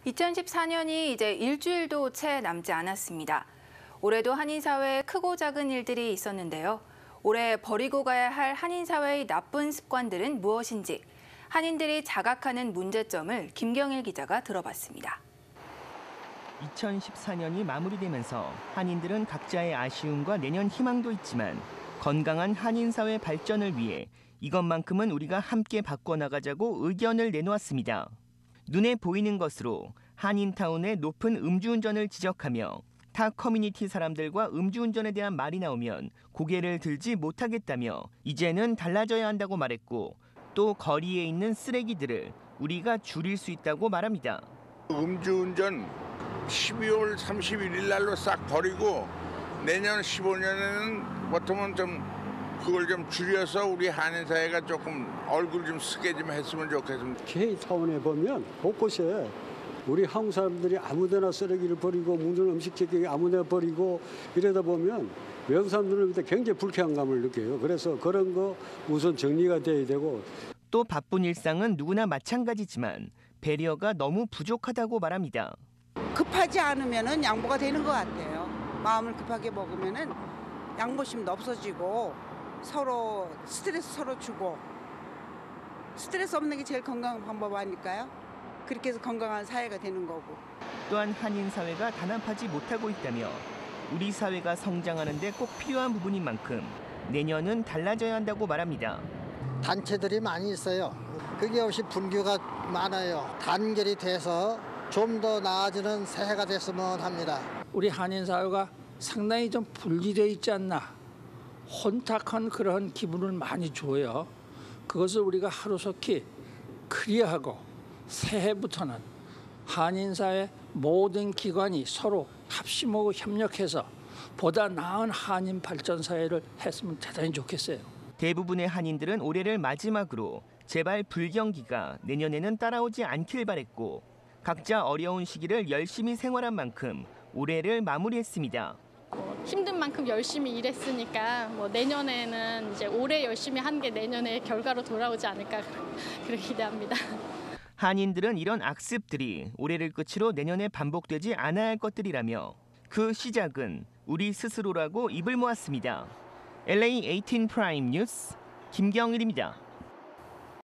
2014년이 이제 일주일도 채 남지 않았습니다. 올해도 한인사회에 크고 작은 일들이 있었는데요. 올해 버리고 가야 할 한인사회의 나쁜 습관들은 무엇인지 한인들이 자각하는 문제점을 김경일 기자가 들어봤습니다. 2014년이 마무리되면서 한인들은 각자의 아쉬움과 내년 희망도 있지만 건강한 한인사회 발전을 위해 이것만큼은 우리가 함께 바꿔나가자고 의견을 내놓았습니다. 눈에 보이는 것으로 한인타운의 높은 음주운전을 지적하며 타 커뮤니티 사람들과 음주운전에 대한 말이 나오면 고개를 들지 못하겠다며 이제는 달라져야 한다고 말했고 또 거리에 있는 쓰레기들을 우리가 줄일 수 있다고 말합니다. 음주운전 12월 31일 날로 싹 버리고 내년 15년에는 보통은 좀 그걸 좀 줄여서 우리 한인사회가 조금 얼굴 좀 쓰게 좀 했으면 좋겠습니다. K타운에 보면 곳곳에 우리 한국 사람들이 아무데나 쓰레기를 버리고 묵는 음식 제격에 아무데나 버리고 이러다 보면 외국 사람들은 굉장히 불쾌한 감을 느껴요. 그래서 그런 거 우선 정리가 돼야 되고. 또 바쁜 일상은 누구나 마찬가지지만 배려가 너무 부족하다고 말합니다. 급하지 않으면은 양보가 되는 것 같아요. 마음을 급하게 먹으면은 양보심도 없어지고 서로 스트레스 서로 주고 스트레스 없는 게 제일 건강한 방법 아닐까요? 그렇게 해서 건강한 사회가 되는 거고. 또한 한인 사회가 단합하지 못하고 있다며 우리 사회가 성장하는 데 꼭 필요한 부분인 만큼 내년은 달라져야 한다고 말합니다. 단체들이 많이 있어요. 그게 없이 분규가 많아요. 단결이 돼서 좀 더 나아지는 새해가 됐으면 합니다. 우리 한인 사회가 상당히 좀 분리되어 있지 않나. 혼탁한 그런 기분을 많이 줘요. 그것을 우리가 하루속히 클리어하고 새해부터는 한인 사회 모든 기관이 서로 합심하고 협력해서 보다 나은 한인 발전 사회를 했으면 대단히 좋겠어요. 대부분의 한인들은 올해를 마지막으로 제발 불경기가 내년에는 따라오지 않길 바랬고 각자 어려운 시기를 열심히 생활한 만큼 올해를 마무리했습니다. 힘든 만큼 열심히 일했으니까 내년에는 이제 올해 열심히 한 게 내년에 결과로 돌아오지 않을까 그렇게 기대합니다. 한인들은 이런 악습들이 올해를 끝으로 내년에 반복되지 않아야 할 것들이라며 그 시작은 우리 스스로라고 입을 모았습니다. LA 18 프라임 뉴스 김경일입니다.